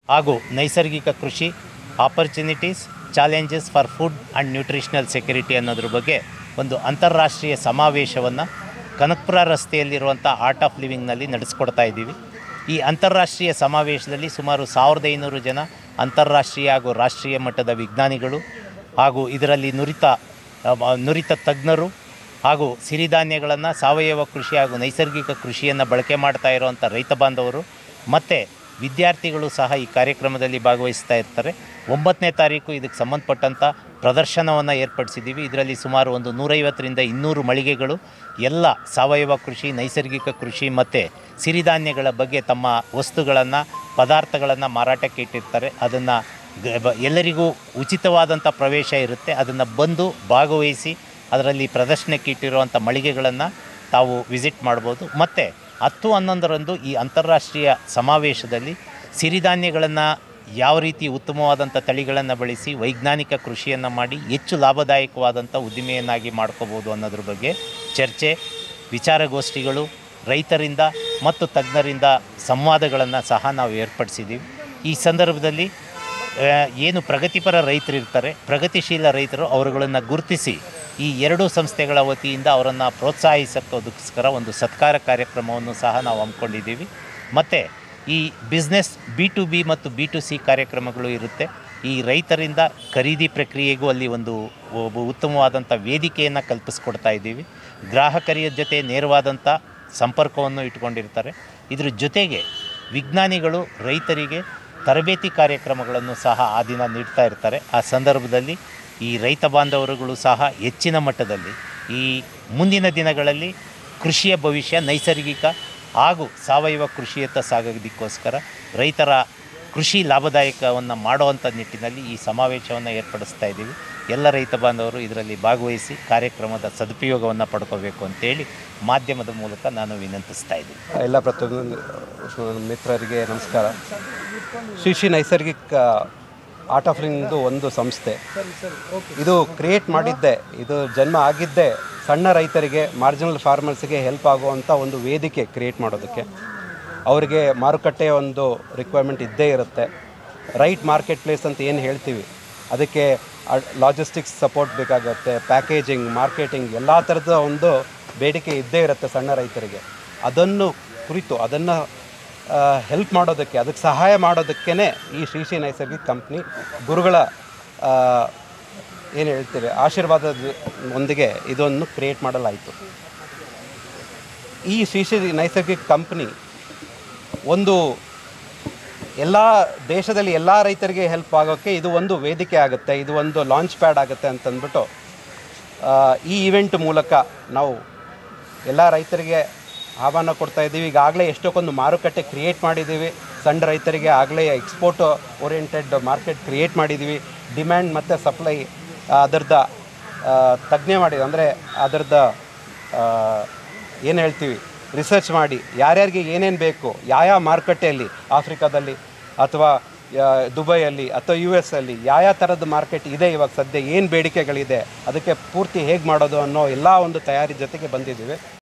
ಹಾಗೂ ನೈಸರ್ಗಿಕ ಕೃಷಿ opportunities challenges for food and nutritional security ಅನ್ನೋದ್ರ ಬಗ್ಗೆ ಒಂದು ಅಂತಾರಾಷ್ಟ್ರೀಯ ಸಮಾವೇಶವನ್ನು ಕನಕಪುರ ರಸ್ತೆಯಲ್ಲಿರುವಂಥ ಆರ್ಟ್ ಆಫ್ ಲಿವಿಂಗ್ನಲ್ಲಿ ನಡೆಸ್ಕೊಡ್ತಾ ಇದ್ದೀವಿ. ಈ ಅಂತಾರಾಷ್ಟ್ರೀಯ ಸಮಾವೇಶದಲ್ಲಿ ಸುಮಾರು 1500 ಜನ ಅಂತಾರಾಷ್ಟ್ರೀಯ ಹಾಗೂ ರಾಷ್ಟ್ರೀಯ ಮಟ್ಟದ ವಿಜ್ಞಾನಿಗಳು ಹಾಗೂ ಇದರಲ್ಲಿ ನುರಿತ ತಜ್ಞರು ಹಾಗೂ ಸಿರಿಧಾನ್ಯಗಳನ್ನು ಸಾವಯವ ಕೃಷಿ ಹಾಗೂ ನೈಸರ್ಗಿಕ ಕೃಷಿಯನ್ನು ಬಳಕೆ ಮಾಡ್ತಾ ಇರುವಂಥ ರೈತ ಬಾಂಧವರು ಮತ್ತು ವಿದ್ಯಾರ್ಥಿಗಳು ಸಹ ಈ ಕಾರ್ಯಕ್ರಮದಲ್ಲಿ ಭಾಗವಹಿಸ್ತಾ ಇರ್ತಾರೆ. 9ನೇ ತಾರೀಕು ಇದಕ್ಕೆ ಸಂಬಂಧಪಟ್ಟಂಥ ಪ್ರದರ್ಶನವನ್ನು ಏರ್ಪಡಿಸಿದ್ದೀವಿ. ಇದರಲ್ಲಿ ಸುಮಾರು 150ರಿಂದ 200 ಮಳಿಗೆಗಳು ಎಲ್ಲ ಸಾವಯವ ಕೃಷಿ, ನೈಸರ್ಗಿಕ ಕೃಷಿ ಮತ್ತು ಸಿರಿಧಾನ್ಯಗಳ ಬಗ್ಗೆ ತಮ್ಮ ವಸ್ತುಗಳನ್ನು, ಪದಾರ್ಥಗಳನ್ನು ಮಾರಾಟಕ್ಕೆ ಇಟ್ಟಿರ್ತಾರೆ. ಅದನ್ನು ಎಲ್ಲರಿಗೂ ಉಚಿತವಾದಂಥ ಪ್ರವೇಶ ಇರುತ್ತೆ. ಅದನ್ನು ಬಂದು ಭಾಗವಹಿಸಿ ಅದರಲ್ಲಿ ಪ್ರದರ್ಶನಕ್ಕೆ ಇಟ್ಟಿರುವಂಥ ಮಳಿಗೆಗಳನ್ನು ತಾವು ವಿಸಿಟ್ ಮಾಡ್ಬೋದು. ಮತ್ತು 10-11ರಂದು ಈ ಅಂತಾರಾಷ್ಟ್ರೀಯ ಸಮಾವೇಶದಲ್ಲಿ ಸಿರಿಧಾನ್ಯಗಳನ್ನು ಯಾವ ರೀತಿ ಉತ್ತಮವಾದಂಥ ತಳಿಗಳನ್ನು ಬಳಸಿ ವೈಜ್ಞಾನಿಕ ಕೃಷಿಯನ್ನು ಮಾಡಿ ಹೆಚ್ಚು ಲಾಭದಾಯಕವಾದಂಥ ಉದ್ದಿಮೆಯನ್ನಾಗಿ ಮಾಡ್ಕೋಬೋದು ಅನ್ನೋದ್ರ ಬಗ್ಗೆ ಚರ್ಚೆ, ವಿಚಾರಗೋಷ್ಠಿಗಳು, ರೈತರಿಂದ ಮತ್ತು ತಜ್ಞರಿಂದ ಸಂವಾದಗಳನ್ನು ಸಹ ನಾವು ಏರ್ಪಡಿಸಿದ್ದೀವಿ. ಈ ಸಂದರ್ಭದಲ್ಲಿ ಏನು ಪ್ರಗತಿಪರ ರೈತರಿರ್ತಾರೆ, ಪ್ರಗತಿಶೀಲ ರೈತರು, ಅವರುಗಳನ್ನು ಗುರುತಿಸಿ ಈ ಎರಡೂ ಸಂಸ್ಥೆಗಳ ವತಿಯಿಂದ ಅವರನ್ನು ಪ್ರೋತ್ಸಾಹಿಸೋದಕ್ಕೋಸ್ಕರ ಒಂದು ಸತ್ಕಾರ ಕಾರ್ಯಕ್ರಮವನ್ನು ಸಹ ನಾವು ಹಮ್ಮಿಕೊಂಡಿದ್ದೀವಿ. ಮತ್ತು ಈ ಬಿಸ್ನೆಸ್ B2B ಮತ್ತು B2C ಕಾರ್ಯಕ್ರಮಗಳು ಇರುತ್ತೆ. ಈ ರೈತರಿಂದ ಖರೀದಿ ಪ್ರಕ್ರಿಯೆಗೂ ಅಲ್ಲಿ ಒಂದು ಉತ್ತಮವಾದಂಥ ವೇದಿಕೆಯನ್ನು ಕಲ್ಪಿಸ್ಕೊಡ್ತಾ ಇದ್ದೀವಿ. ಗ್ರಾಹಕರ ಜೊತೆ ನೇರವಾದಂಥ ಸಂಪರ್ಕವನ್ನು ಇಟ್ಕೊಂಡಿರ್ತಾರೆ. ಇದ್ರ ಜೊತೆಗೆ ವಿಜ್ಞಾನಿಗಳು ರೈತರಿಗೆ ತರಬೇತಿ ಕಾರ್ಯಕ್ರಮಗಳನ್ನು ಸಹ ಆ ದಿನ ನೀಡ್ತಾ ಇರ್ತಾರೆ. ಆ ಸಂದರ್ಭದಲ್ಲಿ ಈ ರೈತ ಬಾಂಧವರುಗಳು ಸಹ ಹೆಚ್ಚಿನ ಮಟ್ಟದಲ್ಲಿ ಈ ಮುಂದಿನ ದಿನಗಳಲ್ಲಿ ಕೃಷಿಯ ಭವಿಷ್ಯ ನೈಸರ್ಗಿಕ ಹಾಗೂ ಸಾವಯವ ಕೃಷಿಯತ್ತ ಸಾಗೋದಕ್ಕೋಸ್ಕರ ರೈತರ ಕೃಷಿ ಲಾಭದಾಯಕವನ್ನು ಮಾಡುವಂಥ ನಿಟ್ಟಿನಲ್ಲಿ ಈ ಸಮಾವೇಶವನ್ನು ಏರ್ಪಡಿಸ್ತಾ ಇದ್ದೀವಿ. ಎಲ್ಲ ರೈತ ಬಾಂಧವರು ಇದರಲ್ಲಿ ಭಾಗವಹಿಸಿ ಕಾರ್ಯಕ್ರಮದ ಸದುಪಯೋಗವನ್ನು ಪಡ್ಕೋಬೇಕು ಅಂತೇಳಿ ಮಾಧ್ಯಮದ ಮೂಲಕ ನಾನು ವಿನಂತಿಸ್ತಾ ಇದ್ದೀನಿ. ಎಲ್ಲ ಪ್ರತಿಯೊಂದು ಮಿತ್ರರಿಗೆ ನಮಸ್ಕಾರ. ಶ್ರೀ ನೈಸರ್ಗಿಕ ಆರ್ಟ್ ಆಫ್ ಲಿವಿಂಗ್ದು ಒಂದು ಸಂಸ್ಥೆ. ಇದು ಕ್ರಿಯೇಟ್ ಮಾಡಿದ್ದೆ, ಇದು ಜನ್ಮ ಆಗಿದ್ದೇ ಸಣ್ಣ ರೈತರಿಗೆ, ಮಾರ್ಜಿನಲ್ ಫಾರ್ಮರ್ಸ್ಗೆ ಹೆಲ್ಪ್ ಆಗುವಂಥ ಒಂದು ವೇದಿಕೆ ಕ್ರಿಯೇಟ್ ಮಾಡೋದಕ್ಕೆ. ಅವರಿಗೆ ಮಾರುಕಟ್ಟೆಯ ಒಂದು ರಿಕ್ವೈರ್ಮೆಂಟ್ ಇದ್ದೇ ಇರುತ್ತೆ. ರೈಟ್ ಮಾರ್ಕೆಟ್ ಪ್ಲೇಸ್ ಅಂತ ಏನು ಹೇಳ್ತೀವಿ, ಅದಕ್ಕೆ ಲಾಜಿಸ್ಟಿಕ್ಸ್ ಸಪೋರ್ಟ್ ಬೇಕಾಗುತ್ತೆ, ಪ್ಯಾಕೇಜಿಂಗ್, ಮಾರ್ಕೆಟಿಂಗ್ ಎಲ್ಲ ಥರದ ಒಂದು ಬೇಡಿಕೆ ಇದ್ದೇ ಇರುತ್ತೆ ಸಣ್ಣ ರೈತರಿಗೆ. ಅದನ್ನು ಕುರಿತು ಅದನ್ನು ಹೆಲ್ಪ್ ಮಾಡೋದಕ್ಕೆ, ಅದಕ್ಕೆ ಸಹಾಯ ಮಾಡೋದಕ್ಕೇ ಈ ಶ್ರೀ ನೈಸರ್ಗಿಕ ಕಂಪ್ನಿ ಗುರುಗಳ ಏನು ಹೇಳ್ತೀವಿ ಆಶೀರ್ವಾದದೊಂದಿಗೆ ಇದನ್ನು ಕ್ರಿಯೇಟ್ ಮಾಡಲಾಯಿತು. ಈ ಶ್ರೀ ನೈಸರ್ಗಿಕ ಕಂಪ್ನಿ ಒಂದು ಎಲ್ಲ ದೇಶದಲ್ಲಿ ಎಲ್ಲ ರೈತರಿಗೆ ಹೆಲ್ಪ್ ಆಗೋಕ್ಕೆ ಇದು ಒಂದು ವೇದಿಕೆ ಆಗುತ್ತೆ, ಇದು ಒಂದು ಲಾಂಚ್ ಪ್ಯಾಡ್ ಆಗುತ್ತೆ ಅಂತಂದ್ಬಿಟ್ಟು ಈ ಇವೆಂಟ್ ಮೂಲಕ ನಾವು ಎಲ್ಲ ರೈತರಿಗೆ ಆಹ್ವಾನ ಕೊಡ್ತಾ ಇದ್ದೀವಿ. ಈಗಾಗಲೇ ಎಷ್ಟೊಂದು ಮಾರುಕಟ್ಟೆ ಕ್ರಿಯೇಟ್ ಮಾಡಿದ್ದೀವಿ. ಸಣ್ಣ ರೈತರಿಗೆ ಆಗಲೇ ಎಕ್ಸ್ಪೋರ್ಟ್ ಓರಿಯೆಂಟೆಡ್ ಮಾರ್ಕೆಟ್ ಕ್ರಿಯೇಟ್ ಮಾಡಿದ್ದೀವಿ. ಡಿಮ್ಯಾಂಡ್ ಮತ್ತು ಸಪ್ಲೈ ಅದರದ್ದು ತಜ್ಞೆ ಮಾಡಿ, ಅಂದರೆ ಅದರದ್ದು ಏನು ಹೇಳ್ತೀವಿ ರಿಸರ್ಚ್ ಮಾಡಿ ಯಾರ್ಯಾರಿಗೆ ಏನೇನು ಬೇಕು, ಯಾವ ಮಾರುಕಟ್ಟೆಯಲ್ಲಿ, ಆಫ್ರಿಕಾದಲ್ಲಿ ಅಥವಾ ದುಬೈಯಲ್ಲಿ ಅಥವಾ US ಅಲ್ಲಿ ಯಾವ ಥರದ ಮಾರ್ಕೆಟ್ ಇದೆ, ಇವಾಗ ಸದ್ಯ ಏನು ಬೇಡಿಕೆಗಳಿದೆ, ಅದಕ್ಕೆ ಪೂರ್ತಿ ಹೇಗೆ ಮಾಡೋದು ಅನ್ನೋ ಎಲ್ಲ ಒಂದು ತಯಾರಿ ಜೊತೆಗೆ ಬಂದಿದ್ದೀವಿ.